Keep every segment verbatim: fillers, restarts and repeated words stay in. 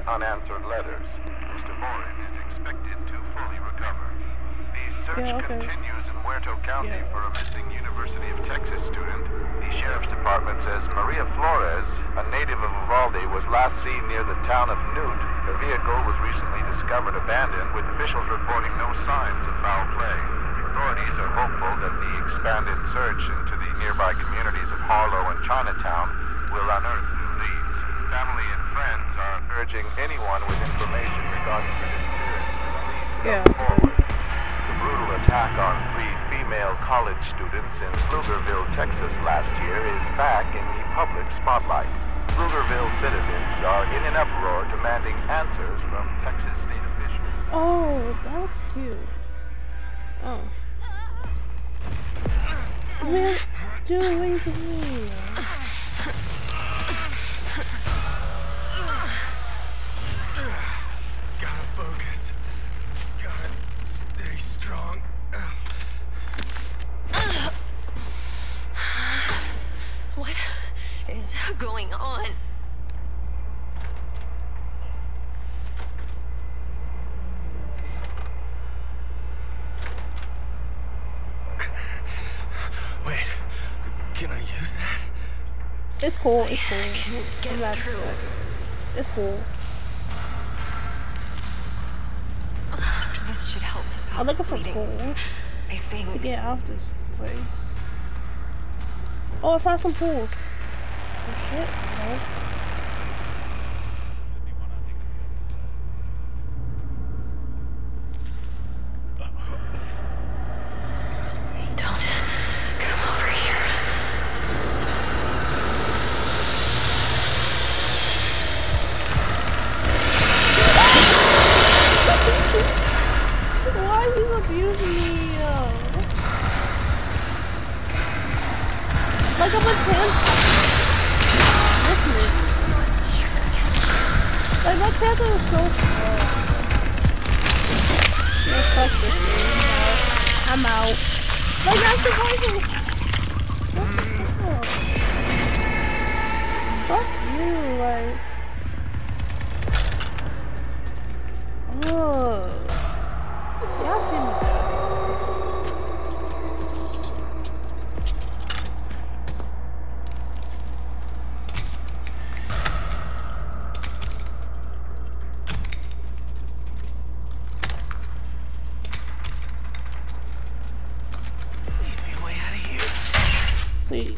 unanswered letters. Mister Morin is expected to fully recover. The search yeah, okay. continues in Huerto County yeah. for a missing University of Texas student. The Sheriff's Department says Maria Flores, a native of Uvalde, was last seen near the town of Newt. Her vehicle was recently discovered abandoned, with officials reporting no signs of foul play. Authorities are hopeful that the expanded search into the nearby communities of Harlow and Chinatown will unearth new leads. Family and friends are urging anyone with information regarding the disappearance to please come Yeah, forward. The brutal attack on three female college students in Pflugerville, Texas last year is back in the public spotlight. Pflugerville citizens are in an uproar demanding answers from Texas state officials. Oh, that looks cute. Oh. Man, dude, leave me. Gotta focus. Gotta stay strong. What is going on? Wait, can I use that? It's cool, it's cool. Get I'm not, through. it's cool. This should help stop I'm looking for bleeding. tools I think. to get out of this place. Oh, I found some tools. Oh shit, no. Don't come over here. Why is he abusing me? Uh, like I'm a ten. This nigga. Like my character is so strong. Let's fuck this game. I'm out. Like I'm surviving. What the fuck? Fuck you, like. Ugh. Y'all didn't do it. Please be a way out of here. Please.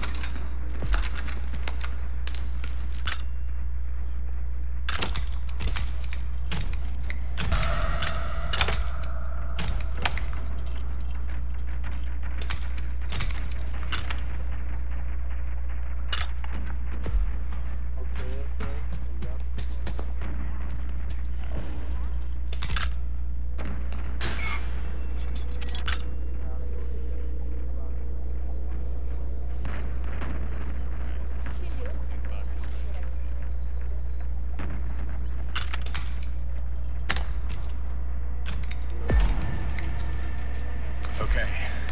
Okay,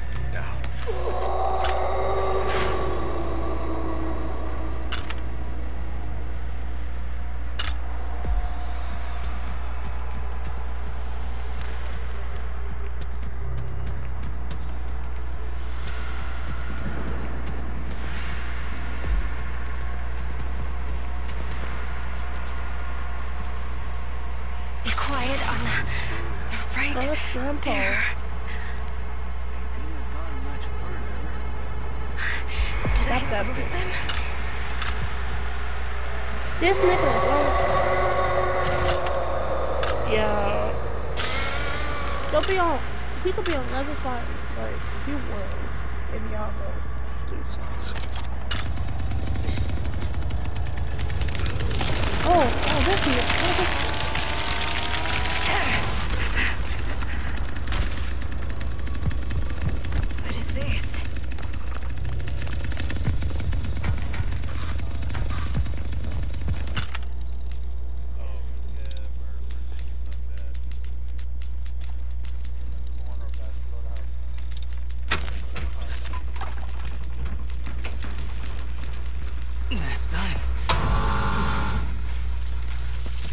now. Be quiet on the right Oh, that's Grandpa. there. Did Stop I that lose bit. them? This nigga is on. Yeah. They'll be on. He could be on level five. Like, he will. If y'all don't do something. Oh, oh, this nigga. Oh, this What is this?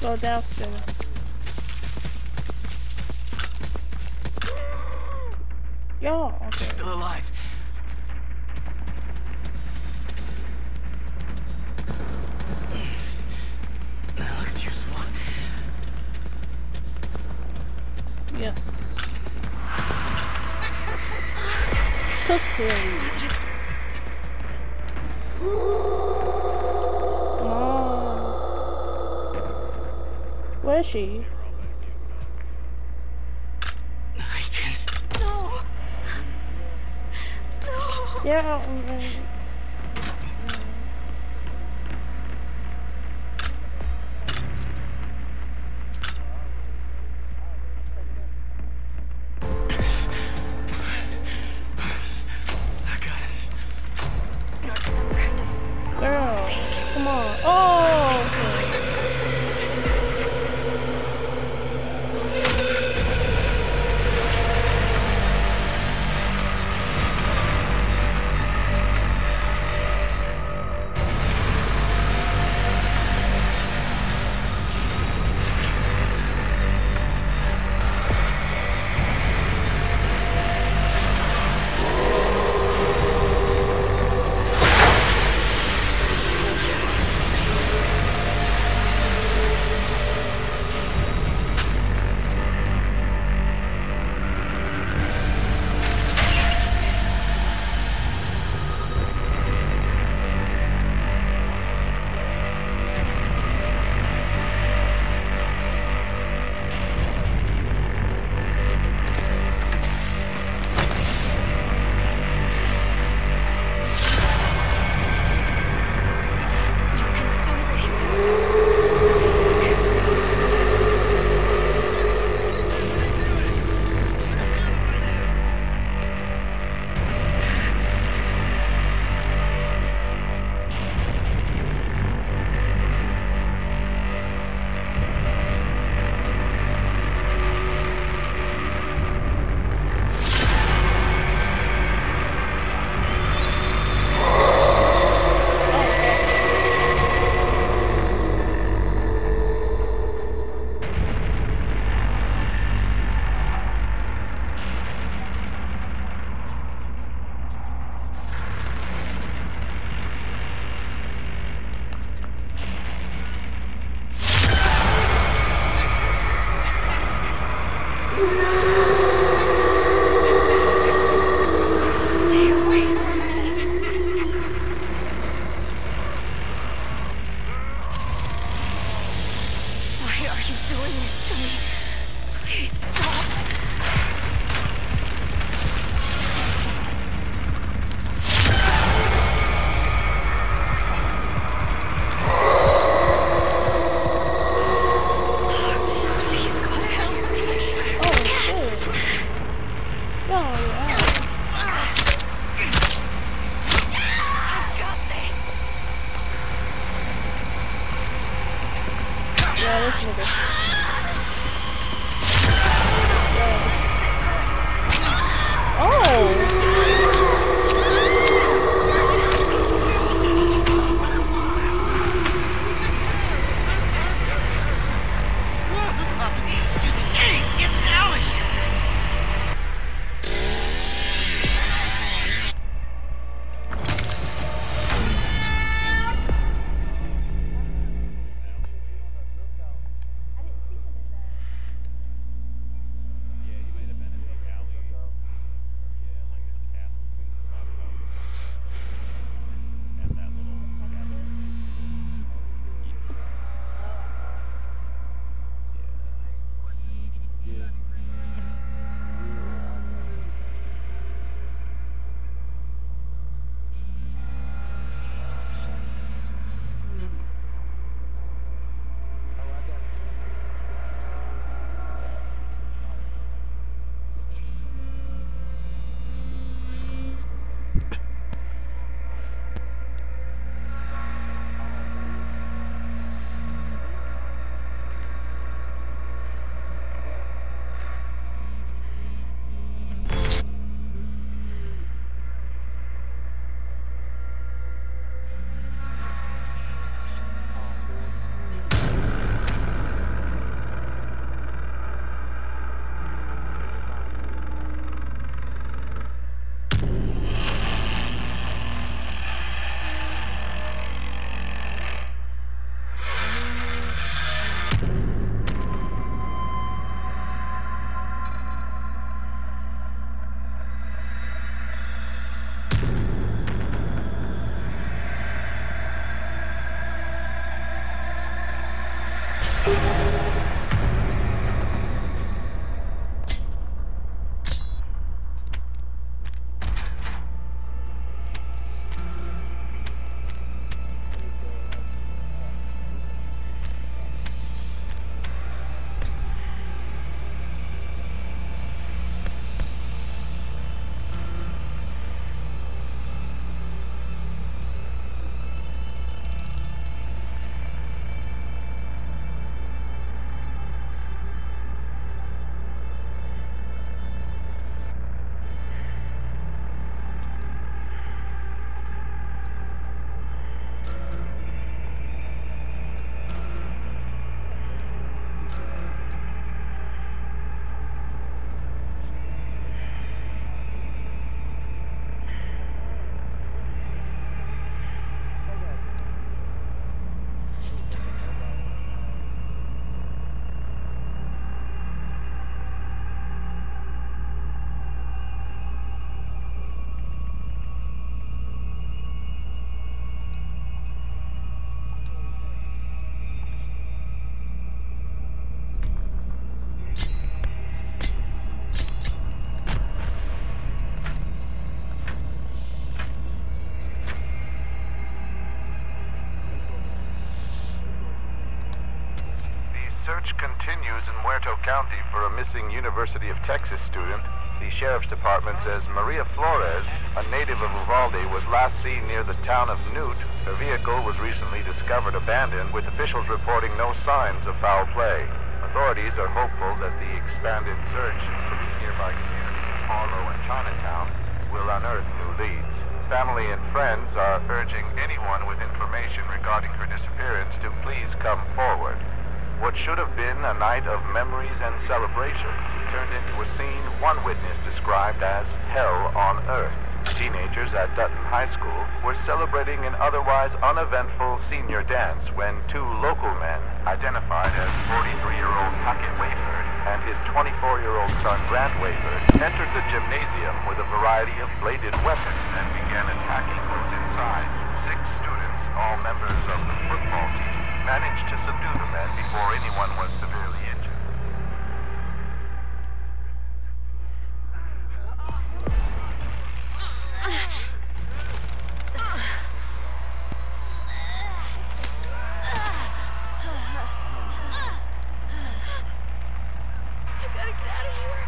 Go downstairs. Yo, okay. She's still alive. That looks useful. Yes. Cook's here. Come on. Where is she? I can. No. No. They're out already. I got it. Some kind of Girl, come on. Oh, okay. Stay away from me. Why are you doing this to me? Please stop. Please, God, help me. Oh, shit. No, yeah. I've got this. Yeah, this nigga's. Yeah. Oh! search continues in Muerto County for a missing University of Texas student. The Sheriff's Department says Maria Flores, a native of Uvalde, was last seen near the town of Newt. Her vehicle was recently discovered abandoned, with officials reporting no signs of foul play. Authorities are hopeful that the expanded search for the nearby communities of Harlow and Chinatown will unearth new leads. Family and friends are urging anyone with information regarding her disappearance to please come forward. What should have been a night of memories and celebration turned into a scene one witness described as hell on earth. Teenagers at Dutton High School were celebrating an otherwise uneventful senior dance when two local men, identified as forty-three-year-old Hackett Wayford and his twenty-four-year-old son Grant Wayford, entered the gymnasium with a variety of bladed weapons and began attacking those inside. Six students, all members of the football team, managed to subdue the men before anyone was severely injured. I gotta get out of here.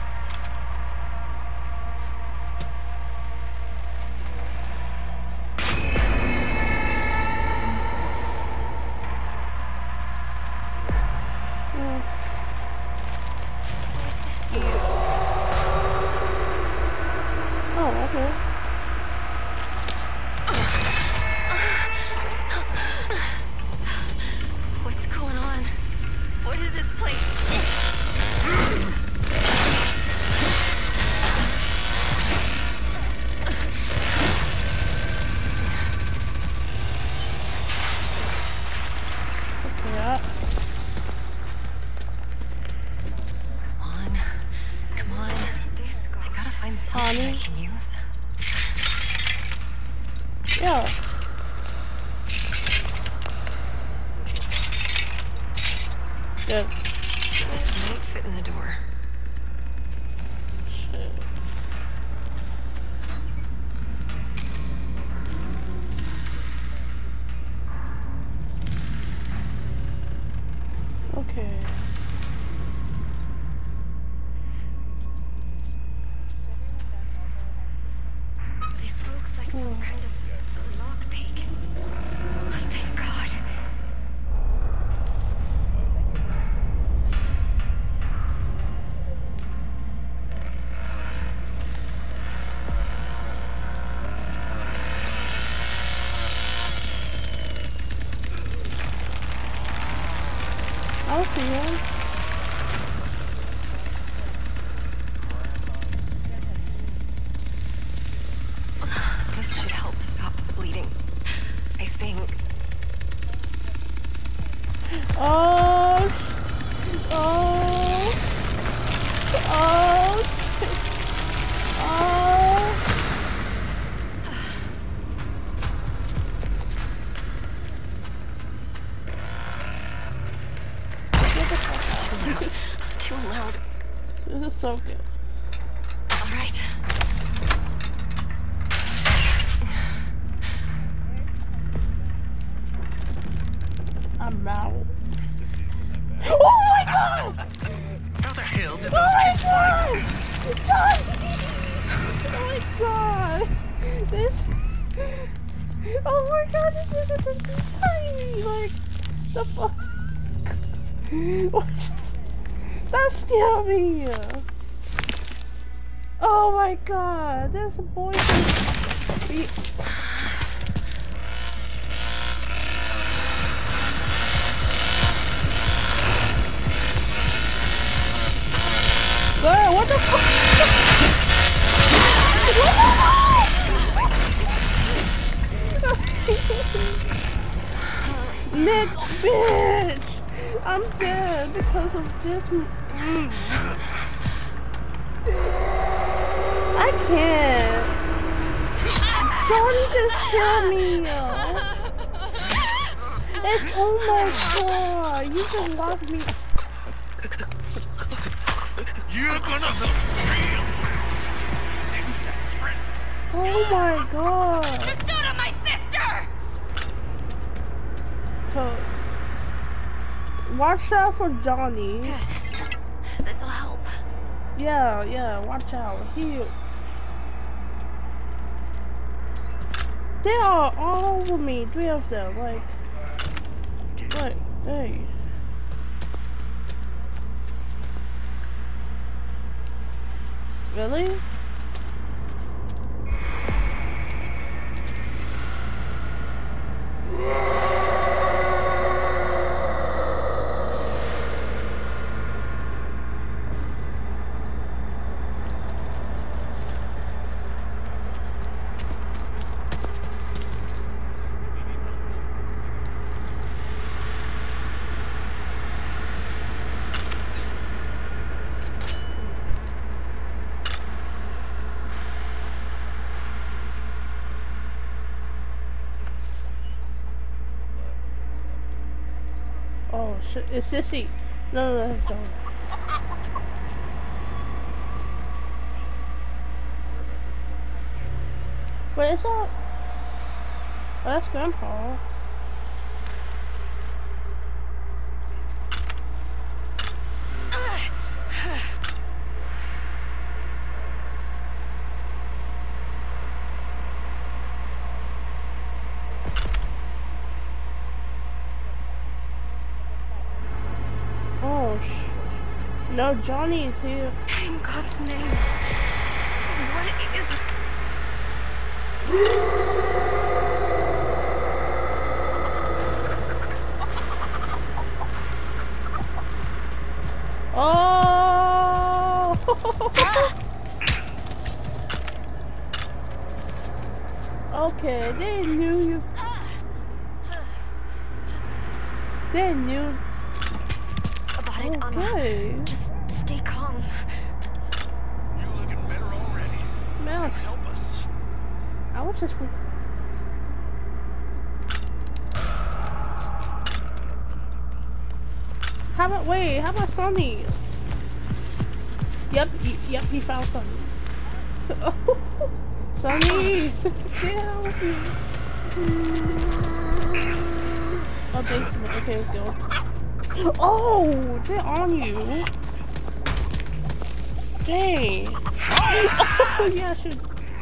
What's going on? What is this place? Okay. Come on. Come on. I gotta find something I can use. Yeah. Good. This might fit in the door. Shit. Okay. This looks like some kind of lockpick. Thank God. I'll see him. This should help stop the bleeding. I think. Oh, sh oh, oh, shit. Oh. Get the fuck out. Too loud. This is so good. All right. I'm out. Oh my god! How the hell did Oh those my kids find god! it? Johnny! Oh my god! This. Oh my god, this is just tiny! Like, the fuck? What? That scared me! Oh my god, there's a boy. Be Girl, what the fuck? Nick, bitch! I'm dead because of this. Mm. I can't. Johnny just killed me. It's oh my god! You just locked me. You're gonna look real. Oh my god! Just do to my sister! So, watch out for Johnny. Good. This'll help. Yeah, yeah, watch out. He... They are all over me, three of them, like... Like, hey. Really? Oh shit, it's Sissy. No, no, no, John. Wait, is that? Oh, that's Grandpa. No, Johnny is here. In God's name. What is... Oh! Okay, they knew you. They knew. About it, Okay. Anna. Just stay calm. You're looking better already. Mouse. Help us. I was just. How about wait? How about Sonny? Yep, y yep, he found Sonny. Sonny, get out of here. Oh, basement. Okay, go. Oh, they're on you. Dang. Oh, yeah, I should.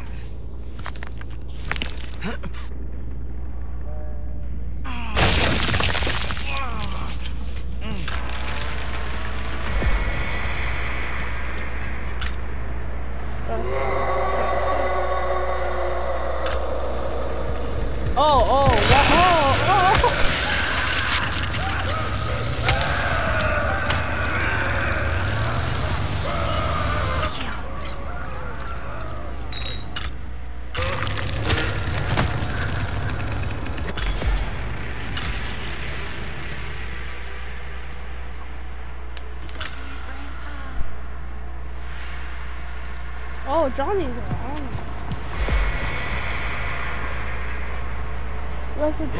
Oh, oh, what? Oh, oh. Oh, Johnny's around. Refugee.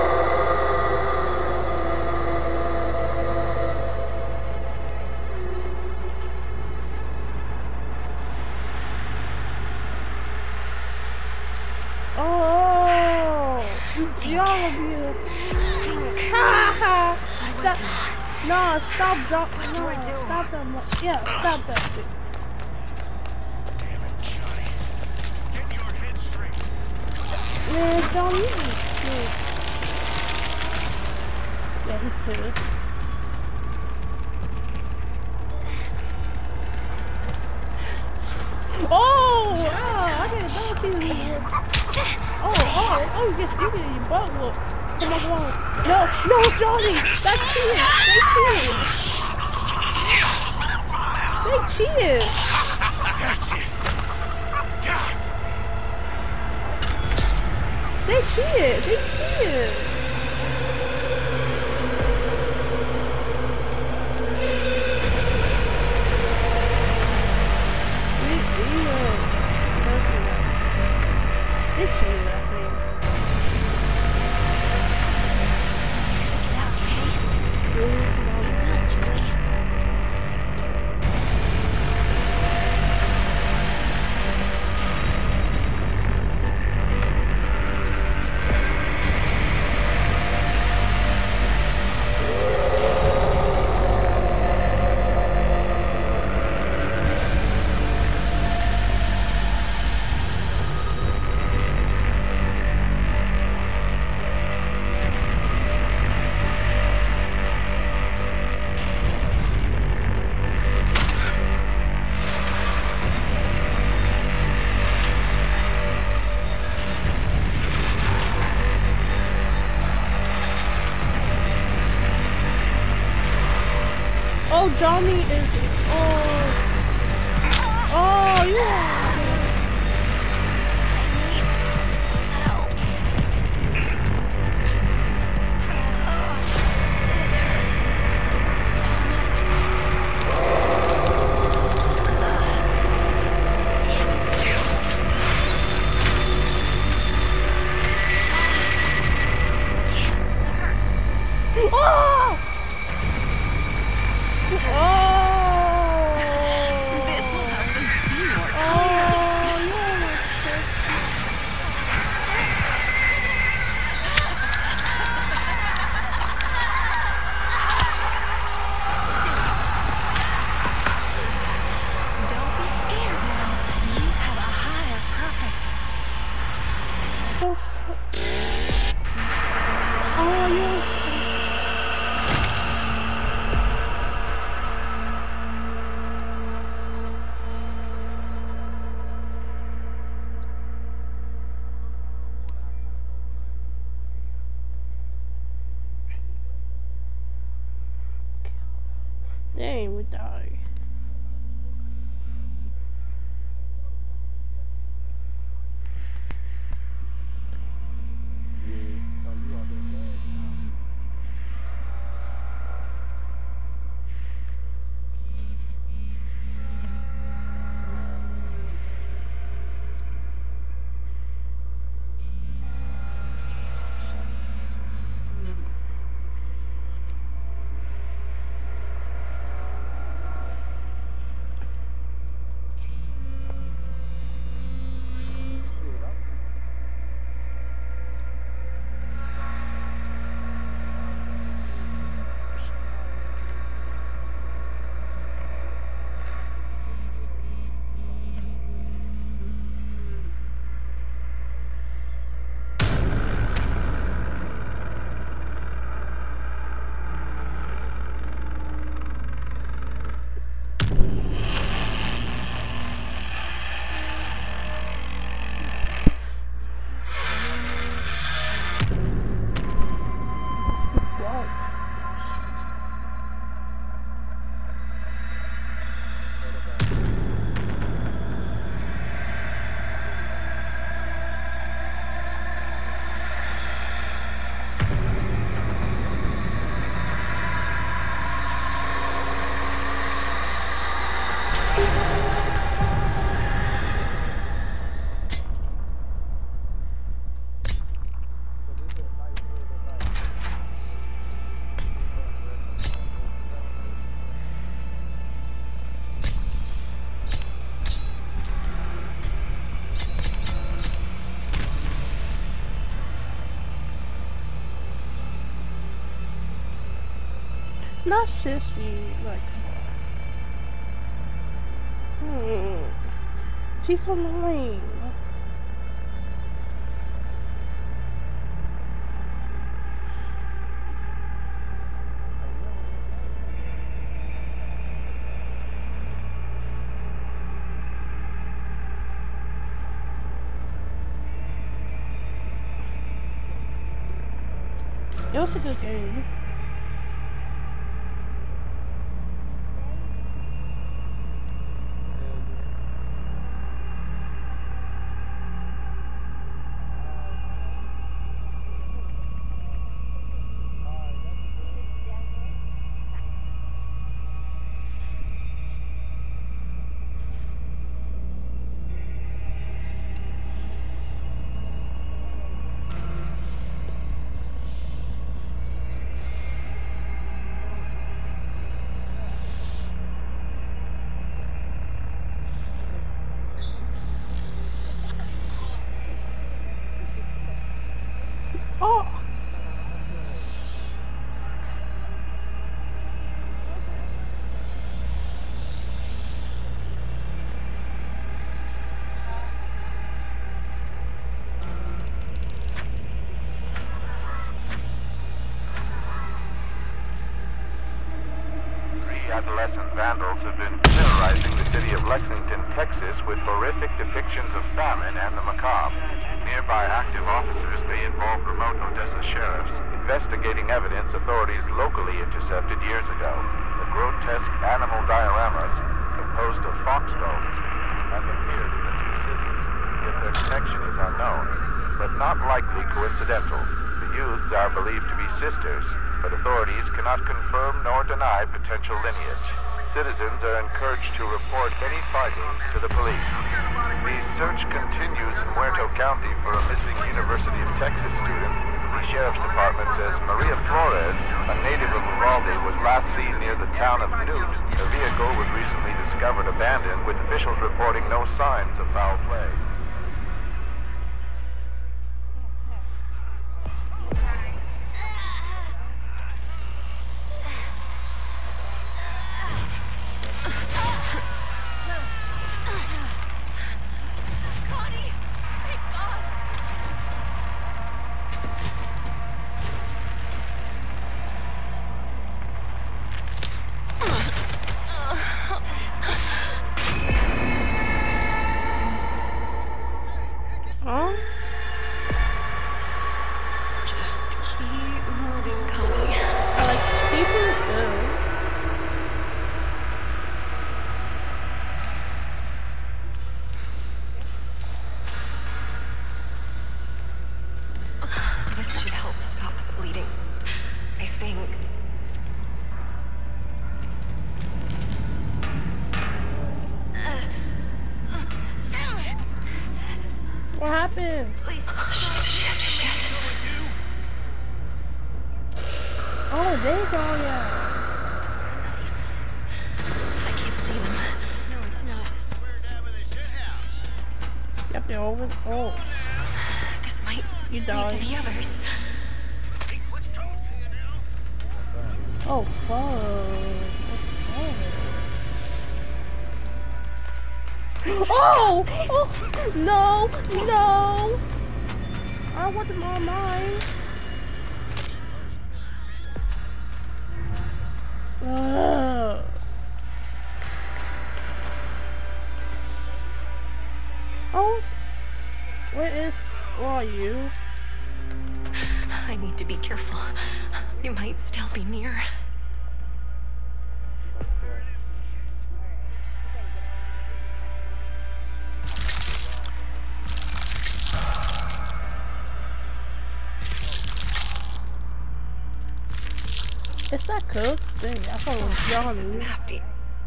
Oh, y'all be a... Ha ha! Stop! No, stop! Drop! No, stop them! Yeah, stop that! Damn it, Johnny. Get your head straight. Man, Johnny. Yeah, he's pissed. Oh! Ah, I didn't know she was. Oh, oh, oh, you get you get your butt whooped. Oh my god. No, no, Johnny! That's cheating! They cheated! They cheated! That's it. They cheated! They cheated! We, you know, don't see that. They cheated, I think. Get out, okay? Julie, come on. I will, Julie. Oh, Johnny is. Oh. Oh, you are. Dang, we died. Not sissy, like, come on. Hmm. She's annoying. It was a good game. Oh! Adolescent vandals have been terrorizing the city of Lexington, Texas with horrific depictions of famine and the macabre. Nearby active officers may involve remote Odessa sheriffs investigating evidence authorities locally intercepted years ago. grotesque animal dioramas composed of fox bones have appeared in the two cities. Yet their connection is unknown, but not likely coincidental. The youths are believed to be sisters, but authorities cannot confirm nor deny potential lineage. Citizens are encouraged to report any findings to the police. The search continues in Muerto County for a missing University of Texas student. The Sheriff's Department says Maria Flores, a native of Uvalde, was last seen near the town of Newt. Her vehicle was recently discovered abandoned, with officials reporting no signs of foul play. Huh? Just keep moving, Connie. I like keeping still. This should help stop the bleeding. I think. What happened? Please. Shit, shit, shit. Oh, they got ya. I can't see them. No, it's not. Yep, they're over. Oh, This might You lead died. to the others. oh, fuck. Oh, fuck. Oh! Oh! No! No! I want them all mine. Ugh. Oh, s- where is, where are you? I need to be careful. You might still be near. It's not cooked. Dang, I thought it was This is Johnny. nasty.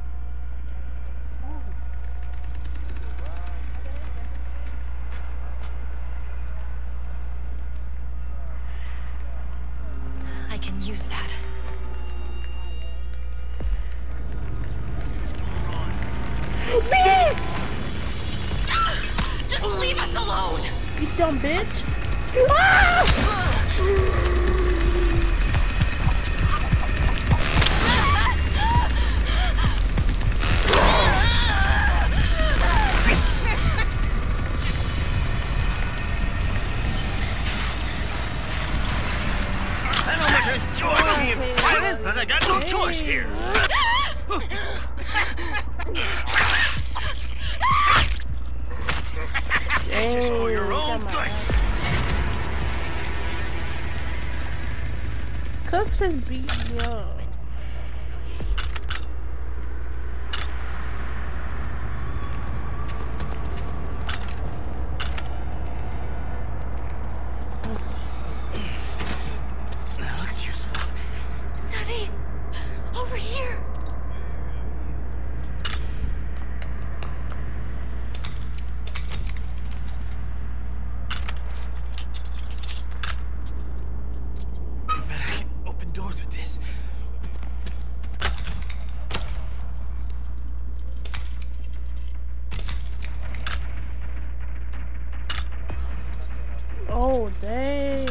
I can use that. Beep! Just leave us alone! You dumb bitch! Ah! I know much enjoy being violent, but I got no choice here. Dang, For your own got my good. ass. Cooks is beating me up. That looks useful. Sonny! Over here! I bet I can open doors with this. Oh, dang.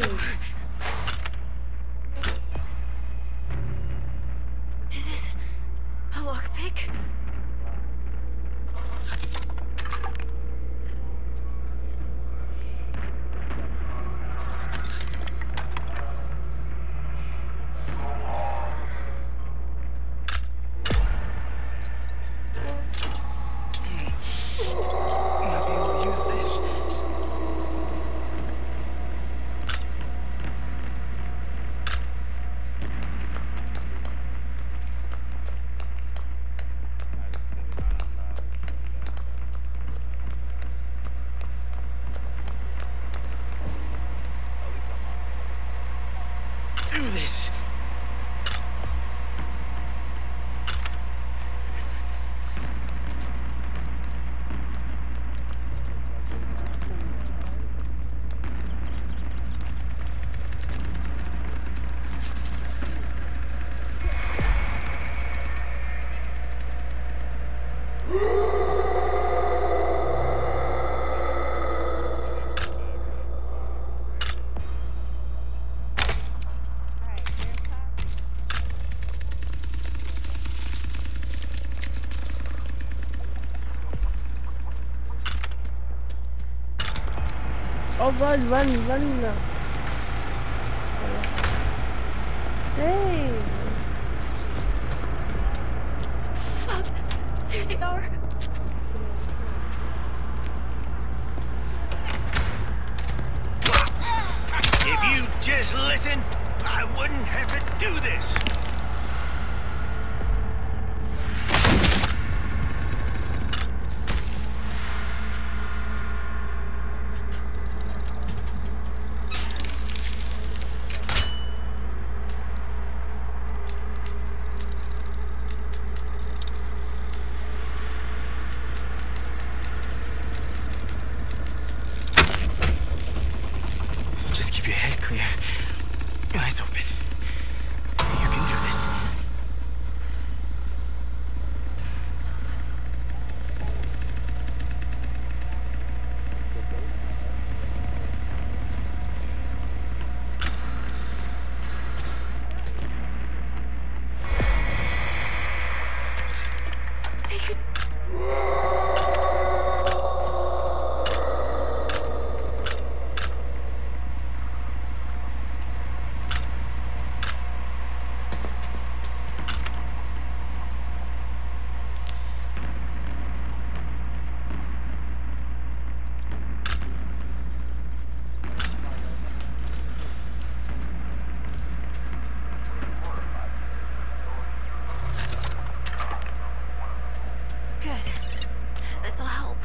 Is this a lockpick? Might be able to use this. do this. Oh, run, run, run. Dang. Fuck. There they are. If you just listen, I wouldn't have to do this. Just keep your head clear. Eyes open. You can do this. They could. Good. This'll help.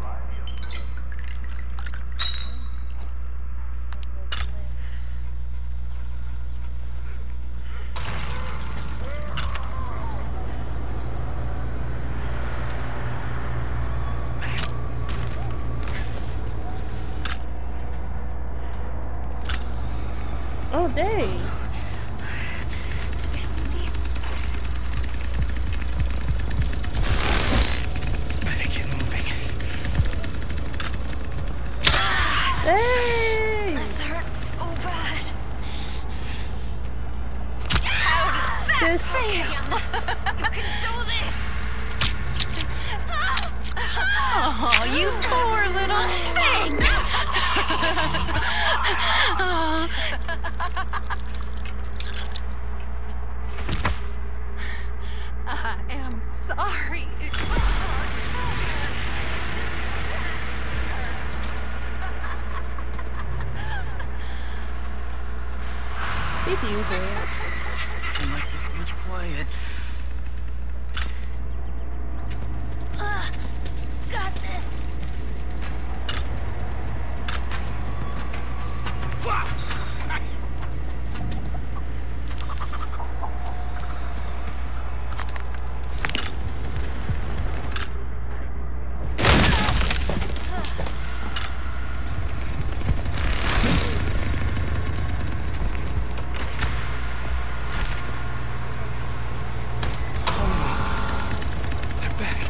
Oh, dang. Do they see me? Better get moving. Dang. This hurts so bad. This. You can do this. Oh, you poor little thing! Oh. I am sorry. She's usually. Don't like this much quiet. Uh, got this. They're back.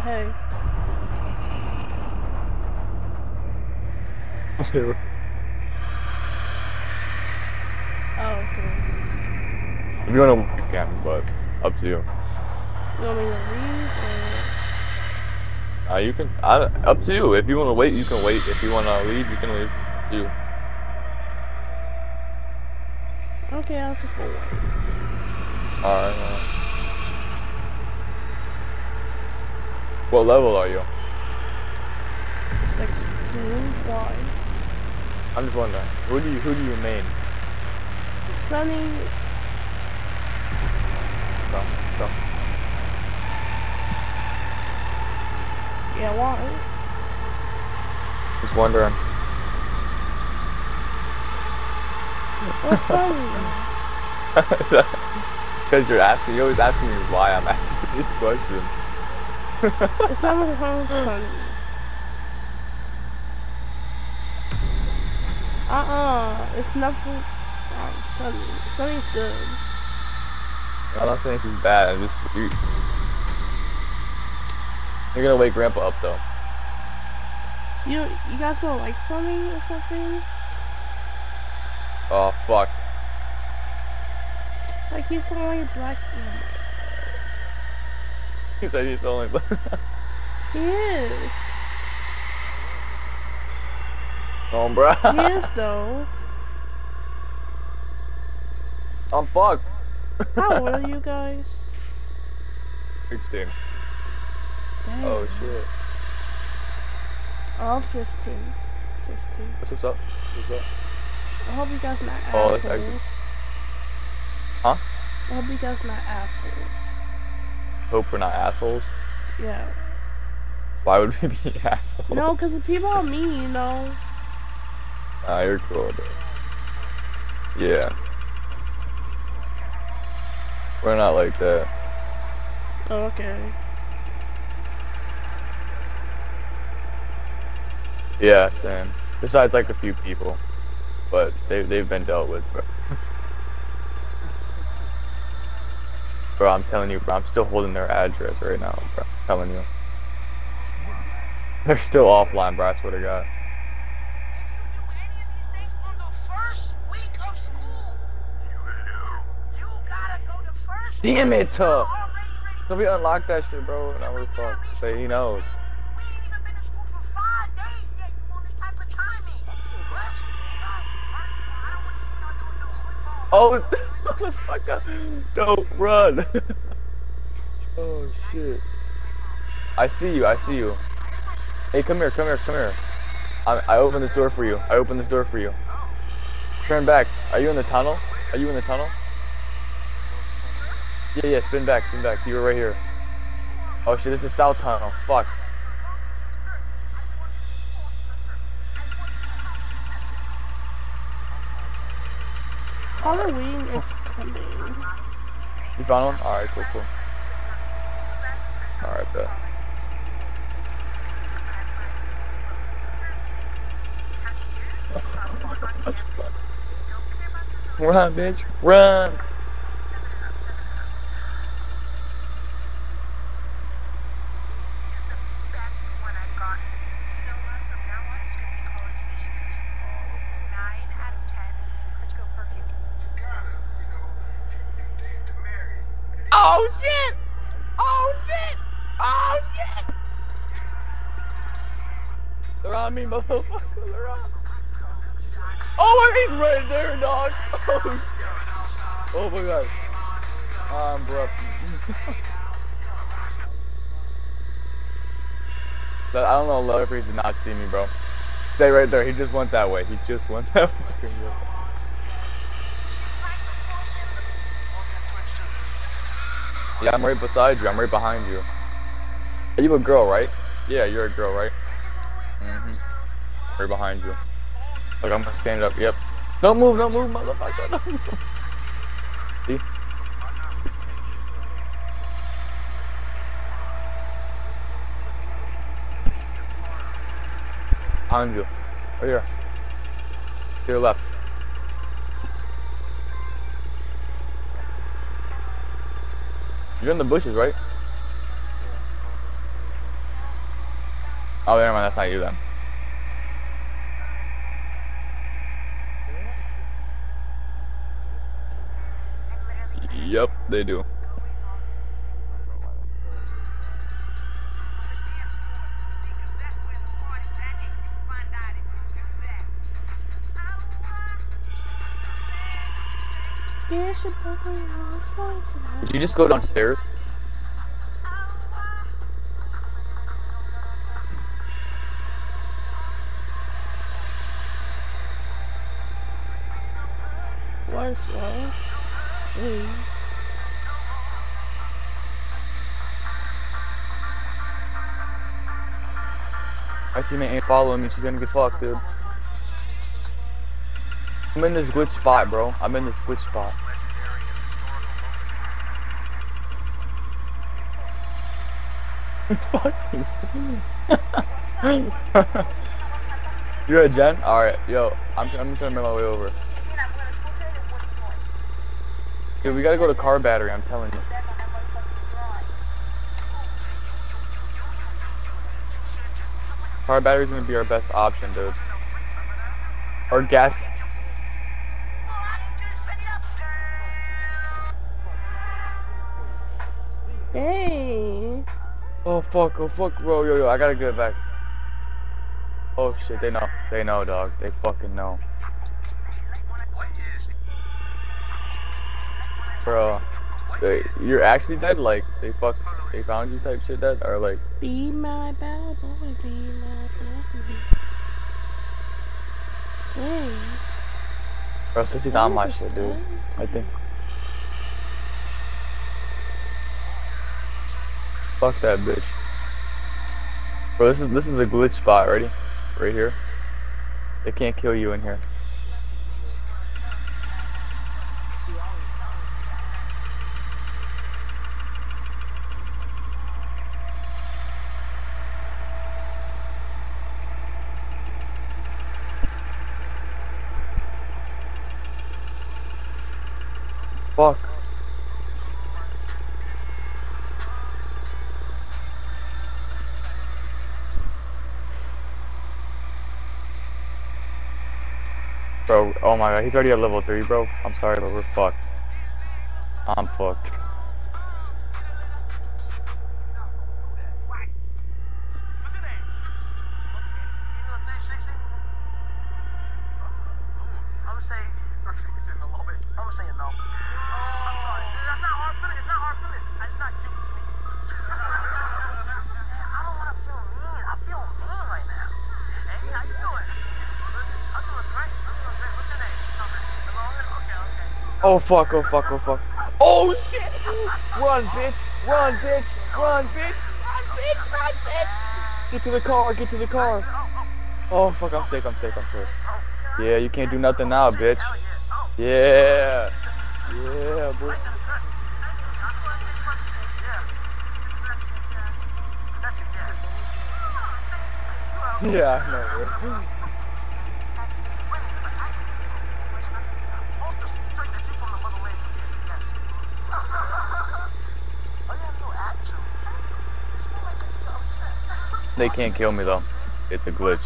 hey. Oh, okay. If you wanna, you can, but up to you. You want me to leave or? Uh, you can. I, up to you. If you wanna wait, you can wait. If you wanna leave, you can leave. Up to you. Okay, I'll just go wait. Alright. Uh, what level are you? sixteen. Why? I'm just wondering. Who do you who do you main? Sunny. Go, go. Yeah, why? Just wondering. What's funny? Because you're asking, you're always asking me why I'm asking these questions. It's not what sounds funny. Uh-uh. It's nothing. Oh, Sunny. Sunny's good. I'm not saying she's bad. I'm just you, you're gonna wake Grandpa up though. You you guys don't like Sunny or something? Oh fuck. Like he's the only black man. He said he's only. He is. Oh, bro. He is though. I'm fucked. How old are you guys? sixteen. Damn. Oh shit. I'm fifteen. fifteen. What's what's up? What's up? I hope you guys not Oh, it's assholes. Huh? I hope you guys not assholes. Hope we're not assholes. Yeah. Why would we be assholes? No, because the people are mean, you know. Ah, you're cool, dude. Yeah. We're not like that. Oh, okay. Yeah, same. Besides, like, a few people. But they, they've been dealt with, bro. Bro, I'm telling you, bro. I'm still holding their address right now, bro. I'm telling you. They're still offline, bro. I swear to God. Damn it, Tuh! So we unlocked that shit, bro, and I was fuck. Say he knows. Oh, motherfucker! Don't run! Oh shit! I see you. I see you. Hey, come here. Come here. Come here. I I opened this door for you. I opened this door for you. Turn back. Are you in the tunnel? Are you in the tunnel? Yeah, yeah, spin back, spin back. You were right here. Oh shit, this is South Tunnel. Fuck. Halloween is coming. You found one? Alright, cool, cool. Alright, bet. Run, bitch. Run! Oh shit! Oh shit! Oh shit! They're on me, motherfucker. They're on. Oh, he's right there, dog. Oh, oh my god. Um, bro. I don't know, Leatherface did not see me, bro. Stay right there. He just went that way. He just went that fucking way. Yeah, I'm right beside you. I'm right behind you. Are you a girl, right? Yeah, you're a girl, right? Mm-hmm. Right behind you. Look, I'm gonna stand up. Yep. Don't move, don't move, motherfucker. Don't move. See? Behind you. Right here. To your left. You're in the bushes, right? Oh, never mind. That's not you then. Yep, they do. There's a bubble in Did you just go downstairs? One slow. Three. My teammate ain't following me. She's gonna get fucked, dude. I'm in this glitch spot, bro. I'm in this glitch spot. Fuck you. You're a Jen? Alright, yo, I'm, I'm just gonna make my way over. Dude, we gotta go to car battery, I'm telling you. Car battery's gonna be our best option, dude. Or gas. Hey. Oh fuck, oh fuck, bro, yo, yo, I gotta get back. Oh shit, they know, they know, dog, they fucking know. Bro, they, you're actually dead, like, they fuck, they found you type shit dead, or like. Be my bad boy, be my friend. Hey. Bro, Sissy's on my shit, dude, I think. Fuck that bitch. Bro, this is this is a glitch spot, ready? Right here. They can't kill you in here. Fuck. Bro, oh my god, he's already at level three, bro. I'm sorry, but we're fucked. I'm fucked. Oh fuck, oh fuck, oh fuck. Oh shit! Run, bitch! Run, bitch! Run, bitch! Run, bitch! Run, bitch! Get to the car, get to the car! Oh fuck, I'm safe, I'm safe, I'm safe. Yeah, you can't do nothing now, bitch. Yeah! Yeah, boy. Yeah, I know, bro. They can't kill me though. It's a glitch.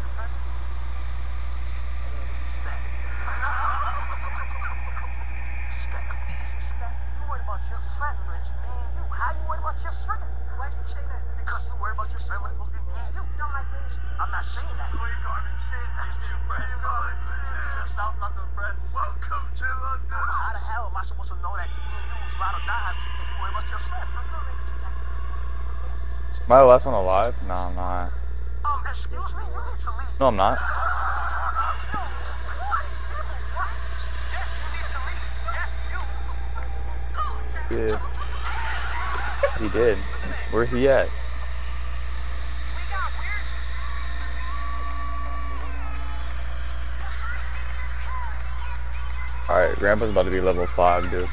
Am I the last one alive? No, I'm not. Um, excuse me, you need to leave. No, I'm not. Yes, you need to leave. Yes, you. Yeah. He did. Where he at? Alright, Grandpa's about to be level five, dude.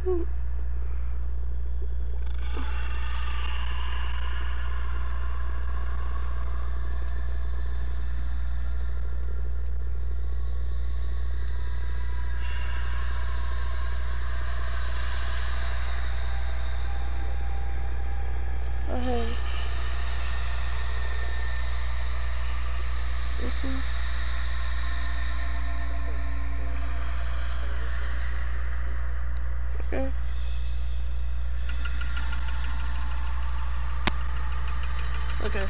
Okay. Mhm. Okay. Okay.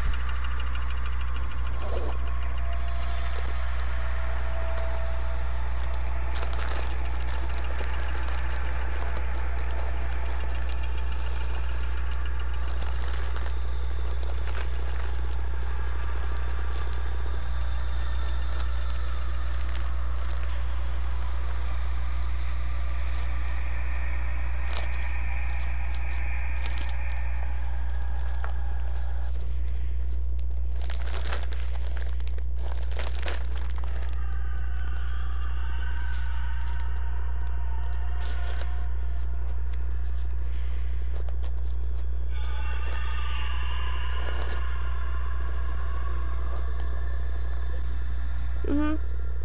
Mhm.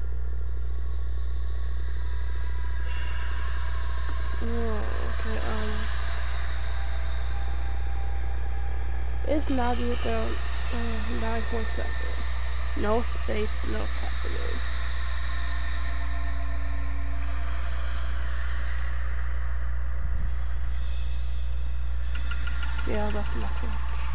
Oh, okay. Um, it's Nadia girl. Uh, nine four seven. No space, no capital. Yeah, that's my truck.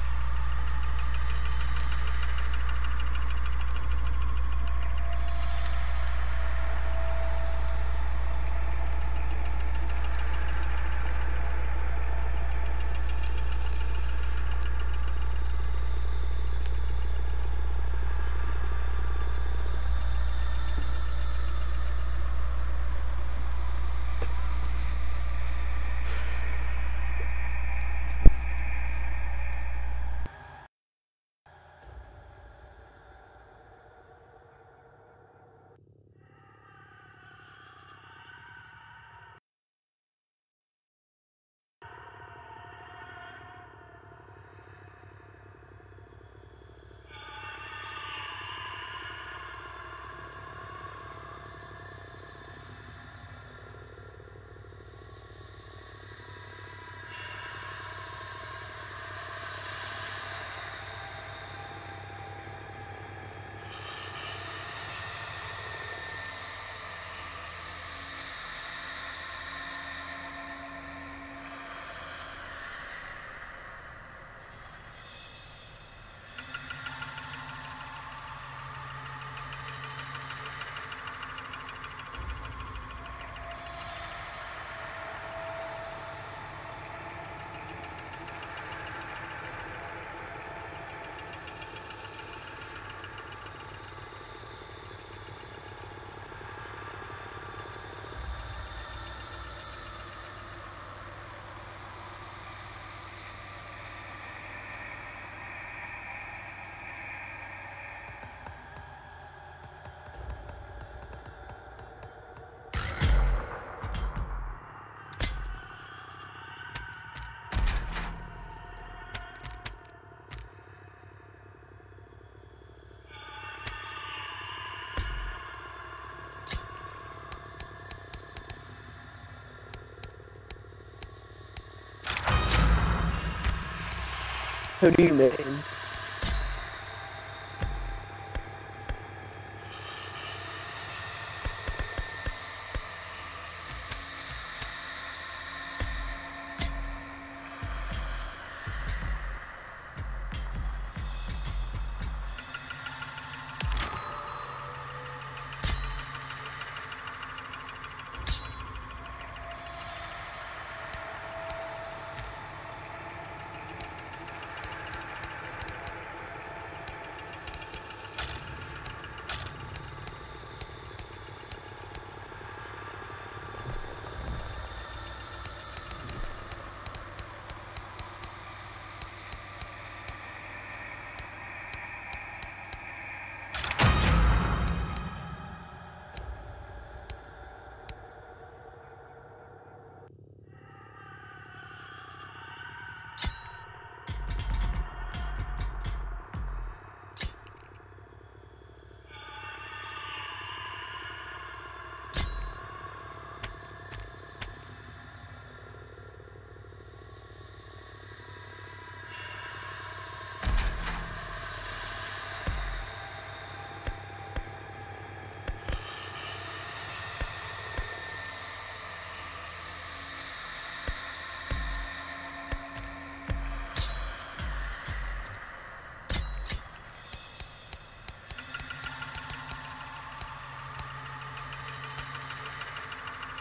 Who do you mean?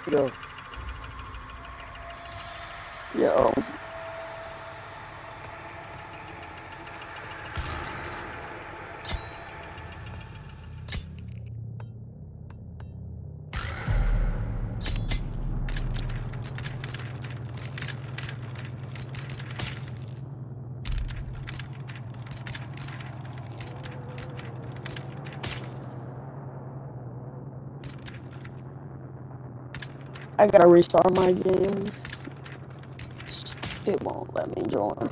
Yo. Yo. I gotta restart my game. It won't let me join.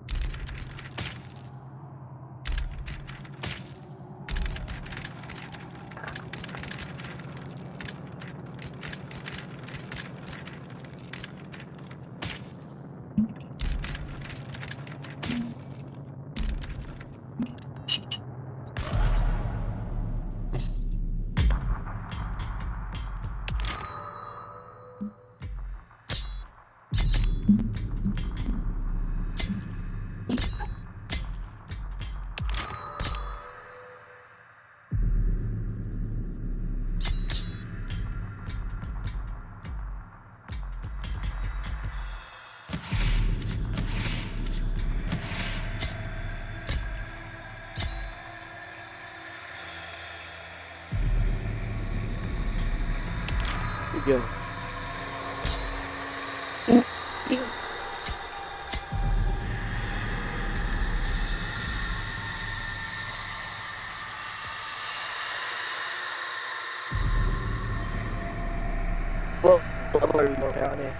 Go. Well, I'm already going down there.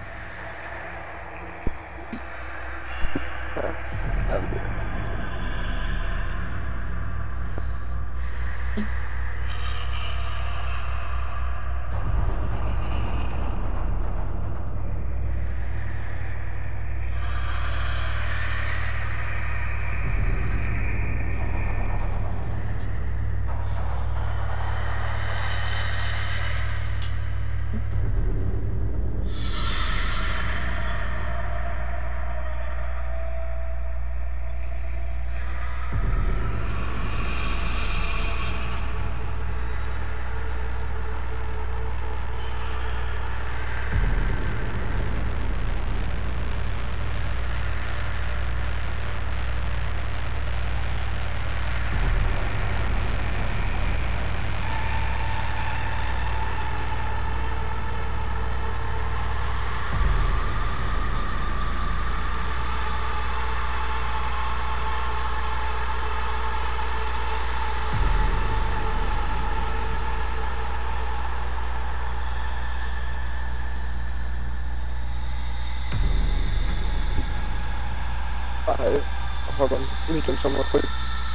Alright, hold on, let me drink some real quick.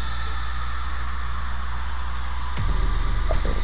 Okay.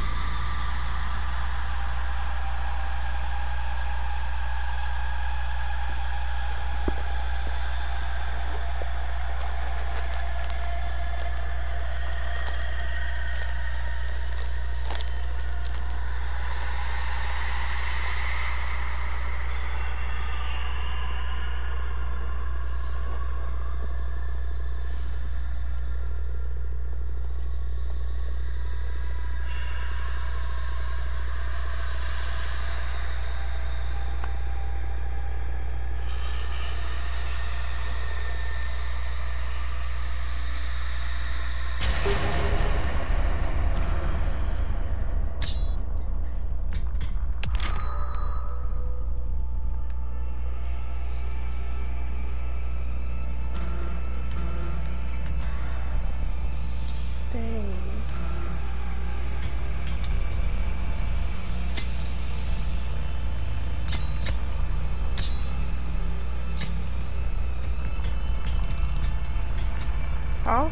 Huh?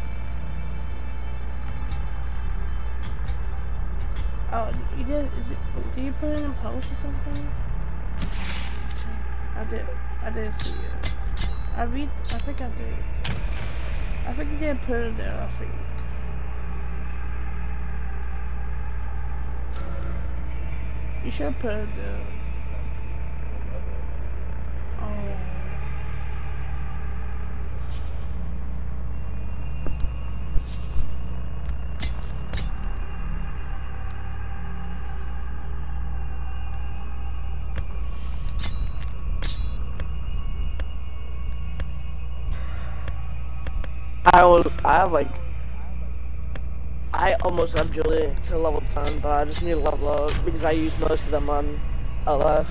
Oh, you did? Is it, did you put it in post or something? I did. I didn't see it. I read. I think I did. I think you did put it there. I think. You should put it there. Oh. I will, I have like, I almost have Julie to level ten, but I just need to level up because I use most of them on L F.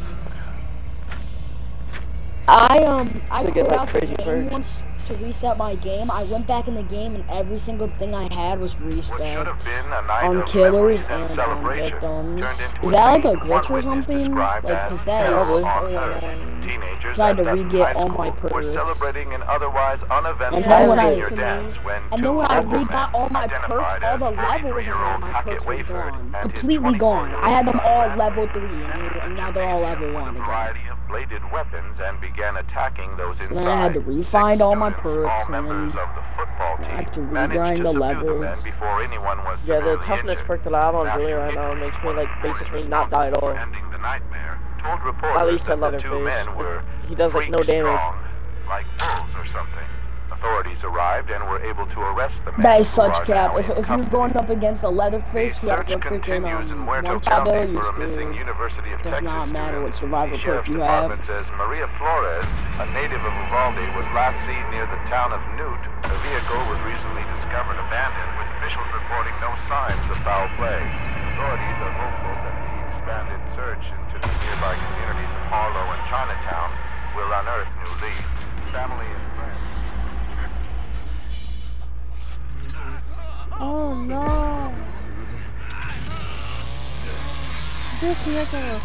I um I To put get, like, out the crazy game perks. once to reset my game. I went back in the game and every single thing I had was What should have respect been a night on of killers memories and and on celebration victims. turned into Is a that like a scene glitch one or witness something? described Like, as cause that hell is so on earth. annoying. Teenagers 'Cause I had at to Dutton re-get High all my School were perks. celebrating an otherwise uneventful And then when I- senior dance when And two then when I local re-got men all my perks, identified all as the levels on all thirty-three-year-old my Hackett perks were Wayford gone. and his Completely gone. I had them all as twenty-four-year-old level three, and, and now they're all level with one a again. variety of bladed weapons and began attacking those inside. then I had to re-find all my Six perks, students, all and then members of the football I team, have to managed regrind to the subdue the men levels. before anyone was Yeah, the severely toughness injured. perk that I have on Matthew Julie right now Hickman, makes me one like of the boys basically not die at responsible all. for ending the nightmare, told reporters At least that at the two Leatherface. men were He does like no freak damage. strong, like bulls or something. Authorities arrived and were able to arrest the men. That is who such are cap. now If, in if you're custody. going up against a Leatherface who The has a search freaking continues in um, Muerto one County ability for a missing screen, University of does Texas not matter what student. survival The perk sheriff's you have. department says Maria Flores, a native of Uvalde, was last seen near the town of Newt. Her vehicle was recently discovered abandoned, with officials reporting no signs of foul play. Authorities are hopeful that the expanded search into the nearby communities of Harlow and Chinatown will unearth new leads. Family and friends. Oh no! This nigga.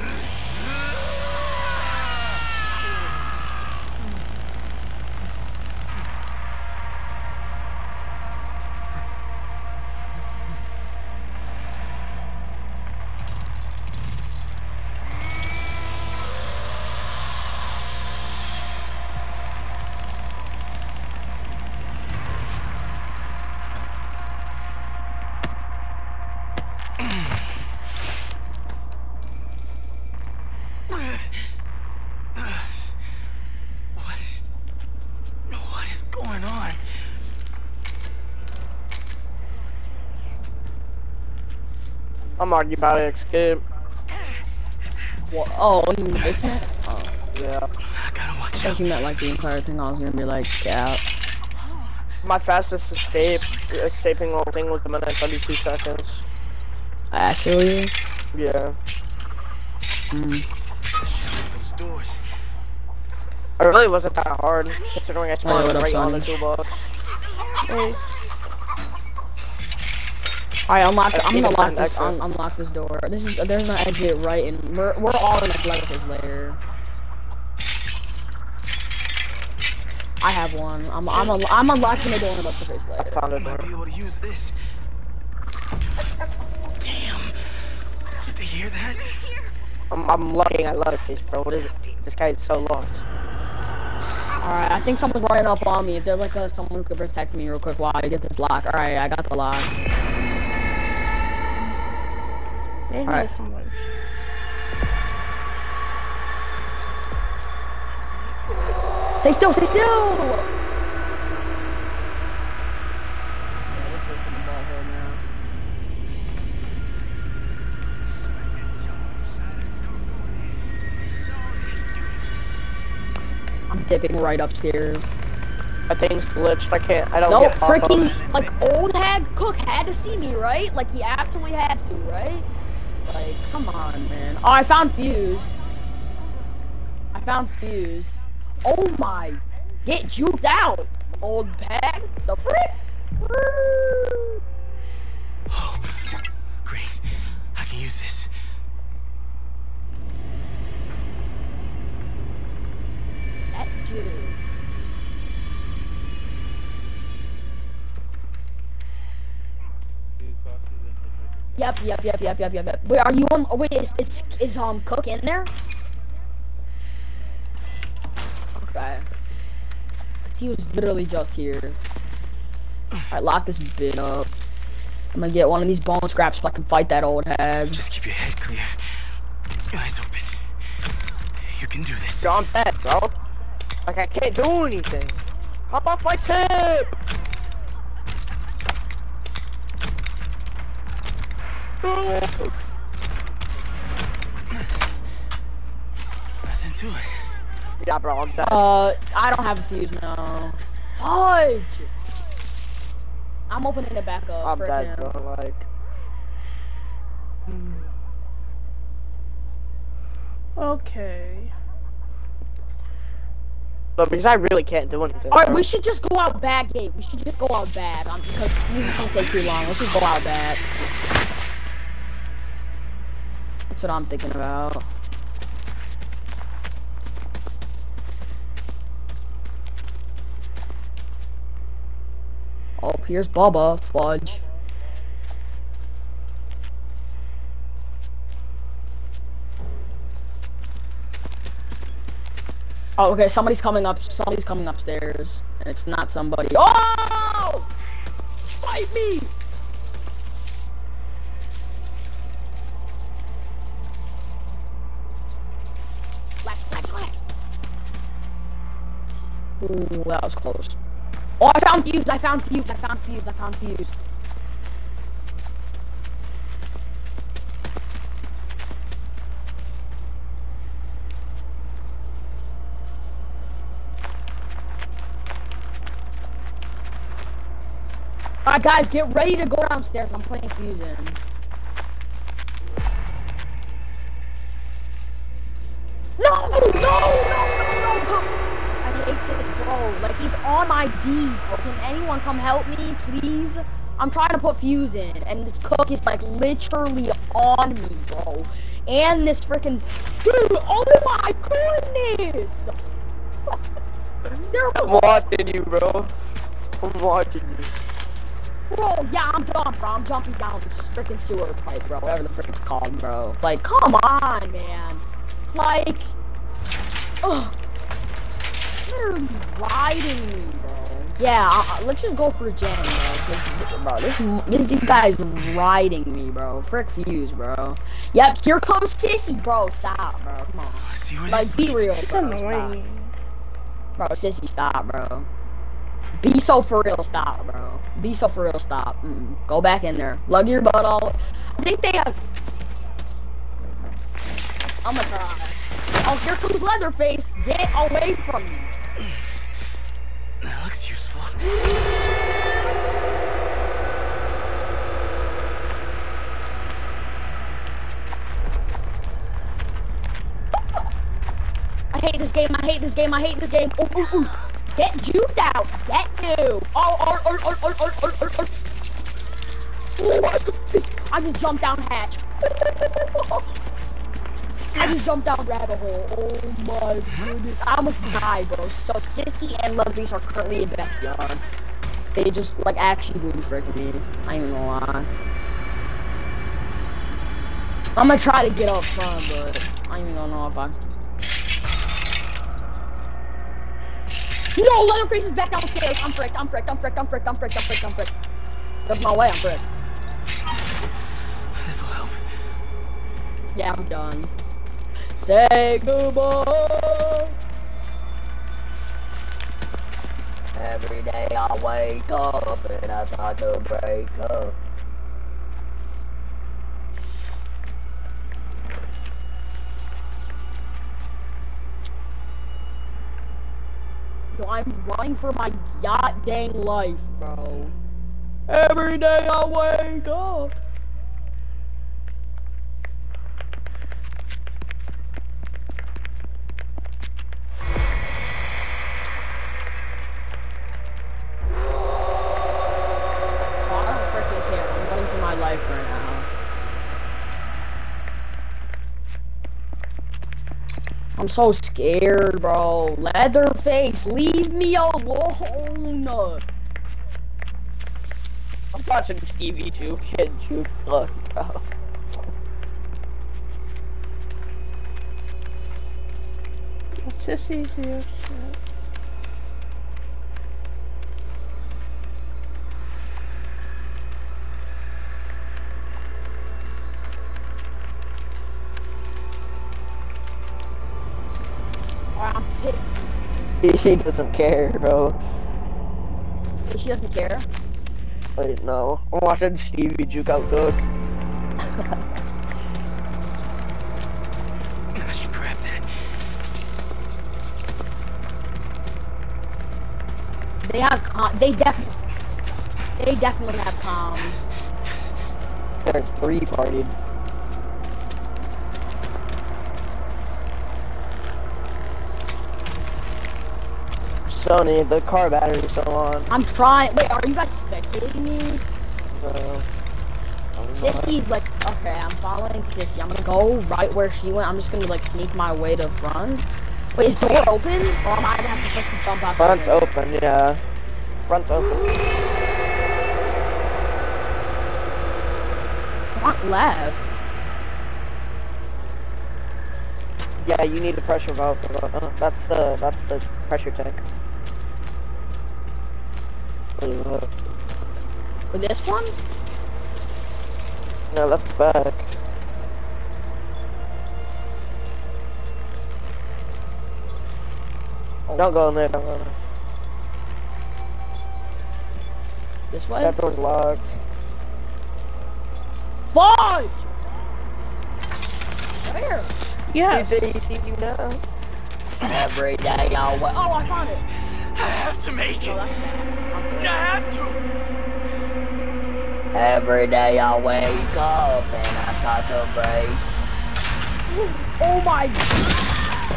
What is going on? I'm already about to escape. What? Oh, you mean they can't? Oh, Yeah. I gotta watch I thought out. you meant like the entire thing. I was gonna be like, cap. My fastest escape, escaping the whole thing was a minute and thirty-two seconds. Actually, Yeah. mm, Those doors. It really wasn't that hard, considering I Hey, spawned what up, right on the Sonny? toolbox. Hey. alright, unlock. I I'm need gonna to lock find this. exit. Un unlock this door. This is there's no exit right, and we're we're all in like Leatherface lair. I have one. I'm I'm un I'm unlocking the door in Leatherface I lair. found a Might door. be able to use this. Damn. Did they hear that? I'm, I'm looking at Leatherface, bro. What is it? This guy is so lost. Alright, I think someone's running up on me. If there's like a someone who could protect me real quick while I get this lock. Alright, I got the lock. They hear Alright. somebody. Stay still, stay still! Yeah, this is from the ball hole now. I'm dipping right upstairs. That thing's glitched. I can't. I don't No, get pop-ups. freaking, like, old hag Cook had to see me, right? Like, he absolutely had to, right? Like, come on, man. Oh, I found Fuse. I found Fuse. Oh my. Get juked out, old bag. The frick? Woo. Oh, great. I can use this. That dude. Yep, yep, yep, yep, yep, yep, yep. Wait, are you on? Oh, wait, is is is um Cook in there? Okay. 'Cause he was literally just here. Alright, lock this bit up. I'm gonna get one of these bone scraps so I can fight that old hag. Just keep your head clear. Eyes open. You can do this. Yo, I'm dead, bro. Like, I can't do anything. Hop off my tip! Nothing to it. Yeah, bro, I'm dead. Uh, I don't have a fuse now. Fudge! I'm opening it back up I'm for dead, him. bro. Like, Okay. but because I really can't do anything. Alright, bro. we should just go out bad, Gabe. We should just go out bad, um, because these don't take too long. Let's just go out bad. That's what I'm thinking about. Oh, here's Bubba. Fudge. Oh, okay, somebody's coming up, somebody's coming upstairs, and it's not somebody. Oh! Fight me! Black, black, black. Ooh, that was close. Oh, I found fuse, I found fuse, I found fuse, I found fuse. Alright guys, get ready to go downstairs. I'm playing Fusion. No, no, no, no, no. I hate this, bro. Like, he's on my D, bro. Can anyone come help me, please? I'm trying to put fuse in, and this cook is, like, literally on me, bro. And this freaking... Oh my goodness! I'm watching you, bro. I'm watching you. Bro, yeah, I'm done, bro. I'm jumping down this freaking sewer pipe, bro. Whatever the frick it's called, bro. Like, come on, man. Like, ugh. They're riding me, bro. Yeah, uh, let's just go for Jen, bro. Bro, this, this, this guy's riding me, bro. Frick fuse, bro. Yep, here comes Sissy, bro. Stop, bro. Come on. See where Like, this be leads. real, It's bro. Stop. annoying. Bro, Sissy, stop, bro. Be so for real, stop, bro. Be so for real, stop. Mm-mm. Go back in there. Lug your butt all. I think they have. I'm gonna try. Oh, here comes Leatherface. Get away from me. That looks useful. I hate this game. I hate this game. I hate this game. Ooh, ooh, ooh. Get juked out. Get you. Oh, oh, oh, oh, oh, oh, oh, oh, oh. Oh my goodness. I just jumped down hatch. I just jumped down rabbit hole. Oh my goodness. I almost died, bro. So Sissy and Leatherface are currently in the backyard. They just like actually booty freaking me. I ain't even gonna lie. I'm gonna try to get up front, but I ain't even gonna know if I. No, Leatherface is back downstairs. I'm fricked. I'm fricked. I'm fricked. I'm fricked. I'm fricked. I'm fricked. I'm fricked. That's my way. I'm fricked. This will help. Yeah, I'm done. Say goodbye. Every day I wake up and I try to break up. Yo, I'm running for my god dang life, bro. Every day I wake up. Life right now. I'm so scared, bro. Leatherface, leave me alone. I'm watching Stevie too, kid juke look, bro. What's this easier shit? She doesn't care, bro. She doesn't care? Wait, no. I'm watching Stevie juke out cook. Gosh, grab that. They have con- they definitely They definitely have comms. They're three-partied. Sony, the car battery's still on. I'm trying. Wait, are you guys spectating me? Uh, Sissy's like, okay, I'm following Sissy. I'm gonna go right where she went. I'm just gonna like sneak my way to front. Wait, is door open? Or am I gonna have to freaking jump out? Front's open, yeah. Front's open. Front left. Yeah, you need the pressure valve. Uh, that's the that's the pressure tank. With this one? No, left's back. Oh. Don't go in there, don't go in there. This way? That door's locked. Fudge! Where? Yes. Did he see you now? Every day I'll wait. Oh, I found it. I have to make Oh, it. that's bad. I have to. Every day I wake up and I start to break. Oh my god.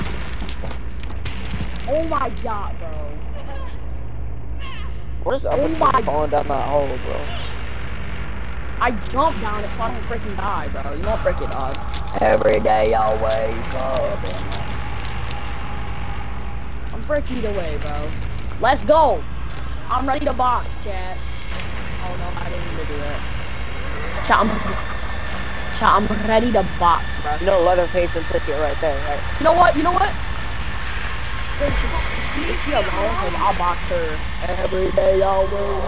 Oh my god, bro. What is up Oh with my- you falling down that hole, bro? I jumped down it so I don't freaking die, bro. You don't freaking die. Every day I wake up and I'm freaking away, bro. Let's go. I'm ready to box, chat. Oh no, I didn't mean to do that. Chat, I'm, chat, I'm ready to box, bro. You know Leatherface and Sissy are right there, right? You know what? You know what? Wait, is, is she, is she alone? Cause I'll box her. Every day I wake.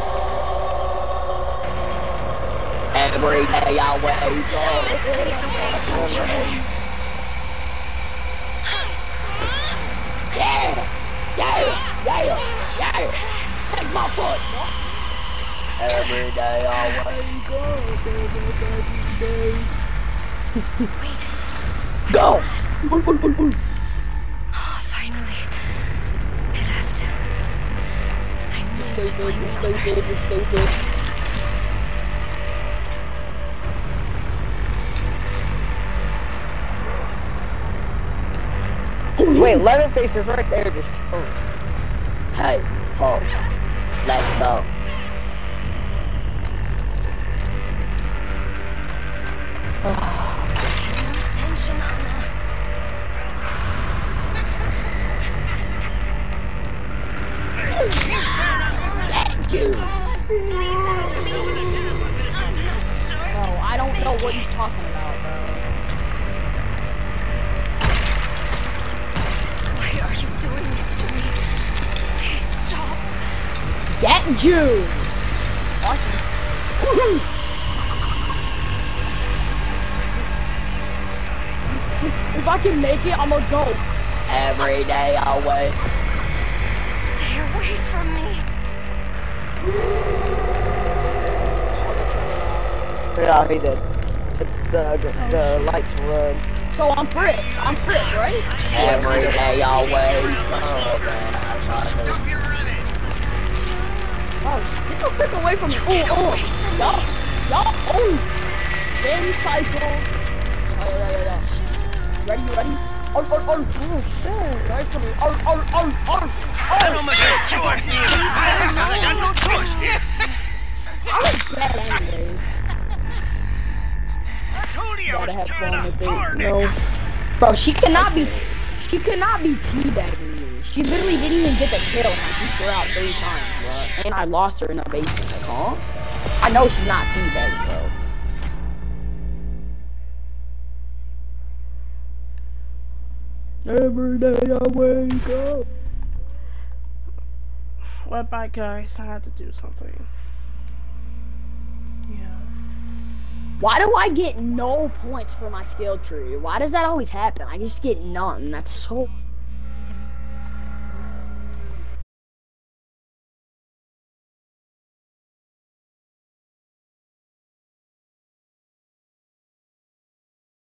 Every day I wake up. This ain't the way, sunshine. Yeah, yeah, yeah, yeah. Take my foot. Every day I wake up. Every day. Go. Boom, boom, boom, boom. Oh, finally. They left. I need to Stupid, find you the stupid, others. you stupid. Wait, Leatherface is right there, just chilling. Hey, folks, let's go. Attention, Anna. Get you. Bro, I don't know what you're talking about, bro. Why are you doing this to me? Please stop. Get you. Awesome. If I can make it, I'm gonna go. Every day I wait. Stay away from me. Yeah, he did. It's the the lights red. So I'm free. I'm free, right? Every day I wake up and I try to. Oh, get the frick away from me. Oh, oh. Y'all, y'all, oh. Spin cycle. Oh, yeah, yeah, yeah. Ready, you ready? Oh, oh, oh. Oh, shit. Right from me. Oh, oh, oh, oh. I don't make a choice here. I got no choice. I'm dead anyways. I told you I Gotta was have tired fun of with it. hard. No. Bro, she cannot be, t she cannot be teabagging me. She literally didn't even get the kill. I beat her out three times, bro. And I lost her in the basement. Like, huh? I know she's not teabagging, bro. Every day I wake up. Well, bye guys. I had to do something. Yeah. Why do I get no points for my skill tree? Why does that always happen? I just get none. That's so